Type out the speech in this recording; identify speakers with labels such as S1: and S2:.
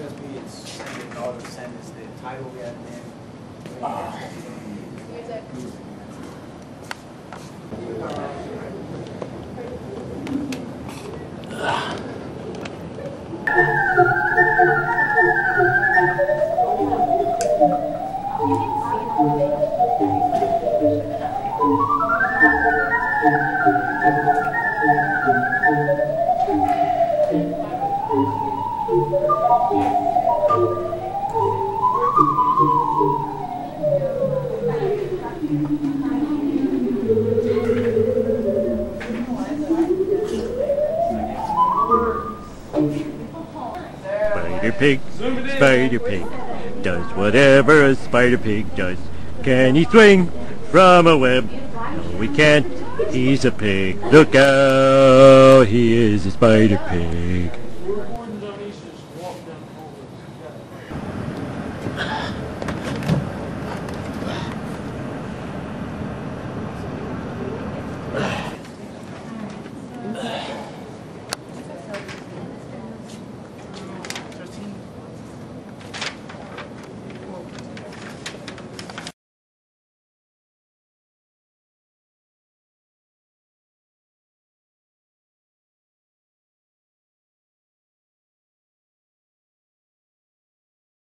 S1: It's $100 is the title we have in.
S2: Spider Pig, does whatever a Spider Pig does. Can he swing from a web? No, he can't. He's a pig. Look out, he is a Spider Pig.